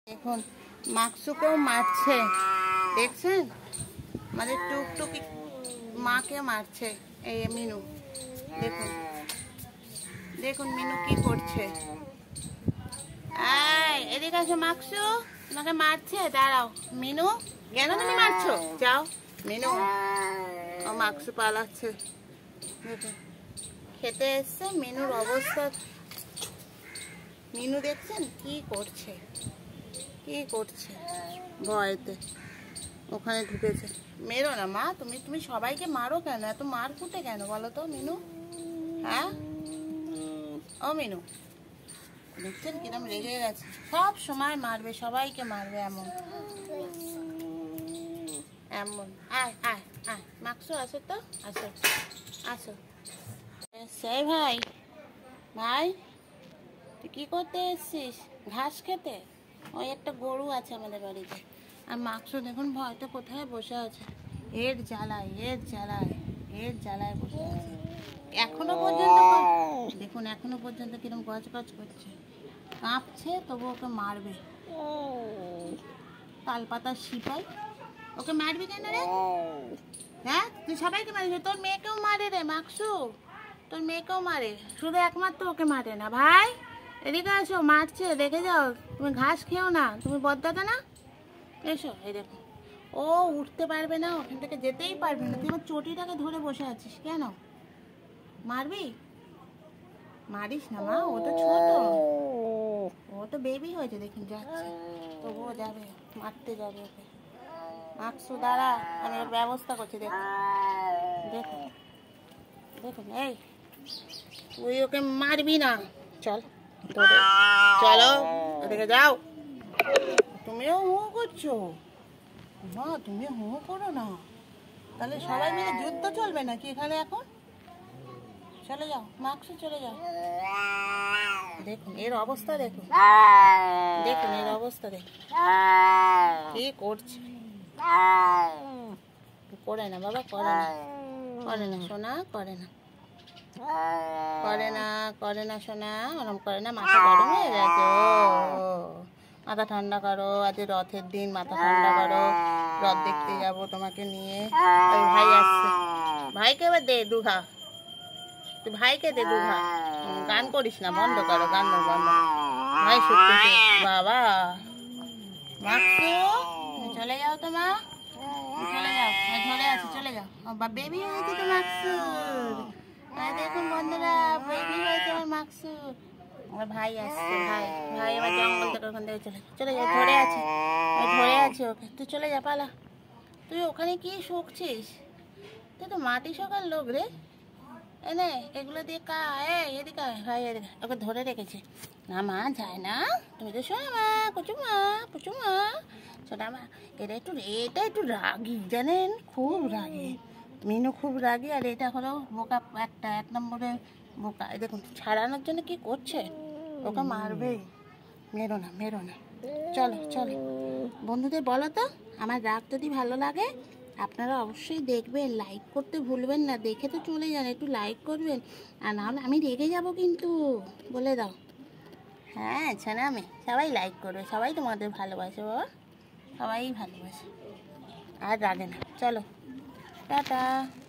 দেখুন মাকসুকেও মারছে, দেখছেন? মানে টুকটুকি মাকে মারছে। এই মিনু দেখুন, দেখুন মিনু কি করছে। এদিকে আসো মাকসু, তোমাকে মারছে। দাঁড়াও মিনু, কেন তুমি মারছো? যাও মিনু। ও মাকসু পালাচ্ছে। দেখুন খেতে এসছে, মিনুর অবস্থা। মিনু দেখছেন কি করছে, কি করছে ভয়েতে ওখানে ঢুকেছে। মেরো না মা, তুমি তুমি সবাইকে মারো কেন? এত মার ফুটে কেন বলো তো মিনু? হ্যাঁ ও মিনু, দেখছেন কিরম রেগে গেছে। সব সময় মারবে, সবাইকে মারবে, এমন এমন। আয় আয় আয় মাকসু, আসো তো, আসো আসো। সেই ভাই, ভাই তুই কি করতে এসছিস? ঘাস খেতে? ওই একটা গরু আছে আমাদের বাড়িতে। আর মাকসু দেখুন ভয়তে কোথায় বসে আছে, এর জ্বালায় এর জ্বালায় এর জ্বালায় বসে আছে। এখনো পর্যন্ত দেখুন, এখনো পর্যন্ত কিরম গজ গজ করছে, কাঁপছে, তবু ওকে মারবে। তালপাতার সিপাই, ওকে মারবি কেন রে? হ্যাঁ তুই সবাইকে মারিস, তোর মেয়েকেও মারে রে মাকসু, তোর মেয়েকেও মারে, শুধু একমাত্র ওকে মারে না। ভাই এদিকে আসো, মারছে, দেখে যাও। তুমি ঘাস খেও না, তুমি বদদাদা না? এসো। এই দেখো ও উঠতে পারবে না, ওখান থেকে যেতেই পারবে না। তুই আমার চটিটাকে ধরে বসে আছিস কেন? মারবি? মারিস না মা, ও তো ছোট, ও তো বেবি হয়েছে। দেখুন যাচ্ছে, তবুও যাবে, মারতে যাবে ওকে। মাকসু দাঁড়া, আমি ওর ব্যবস্থা করছি। দেখুন দেখুন দেখুন, এই তুই ওকে মারবি না, চল ধরে, চলো ওদিকে যাও। তুমিও হু করছো মা, তুমি হু করো না, তাহলে সবাই মিলে যুদ্ধ চলবে নাকি এখানে এখন? চলে যাও মাকসু, চলে যাও। দেখুন এর অবস্থা, দেখুন দেখুন এর অবস্থা, দেখুন কি করছে। করে না বাবা, করে না, করে না সোনা, করে না, করে না, করে না সোনা, ওরম করে না। মাথা গরম হয়ে গেছে, মাথা ঠান্ডা করো। আজ রথের দিন, মাথা ঠান্ডা করো। রথ দেখতে যাবো তোমাকে নিয়ে। ওই ভাই আসছে, ভাইকে এবার দে দুঘা, তুই ভাইকে দে দুঘা। গান করিস না, বন্ধ করো, গান বন্ধ। ভাই শুনতেছে বাবা। মাকসু চলে যাও তো মা, চলে যাও, ধরে আছি, চলে যাও। বেবি হয়েছে তো মাকসুর, দেখুন বন্ধুরা, বেবি হয়েছে আমার মাকসুর। আমার ভাই আসছে, ভাই ভাই আমার জঙ্গল থেকে ওখান থেকে চলে চলে যা, ধরে আছে, ধরে আছে ওকে। তুই চলে যা, পালা। তুই ওখানে কি শুকছিস? তুই তো মাটি শোকার লোক রে। এনে এগুলো দিয়ে এদিকে ভাই, এদিকে। ওকে ধরে রেখেছে না মা, যায় না। তুমি তো শোনো মা, কুচু মা, কুচু মা, শোনা মা। এটা একটু রাগি, জানেন, খুব রাগি। মিনু খুব রাগি, আর এটা হলো বোকা, একটা 1 নম্বরের বোকা। দেখুন ছাড়ানোর জন্য কি করছে, ওকে মারবে। মেরো না, মেরো না। চলো চলো বন্ধুদের বলো তো, আমার রাগ যদি ভালো লাগে আপনারা অবশ্যই দেখবেন, লাইক করতে ভুলবেন না। দেখে তো চলে যান, একটু লাইক করবেন, আর নাহলে আমি রেগে যাব কিন্তু, বলে দাও। হ্যাঁ ছানা, আমি সবাই লাইক করবে, সবাই তোমাদের ভালোবাসে বাবা, সবাই ভালোবাসে, আর রাগে না। চলো টাটা।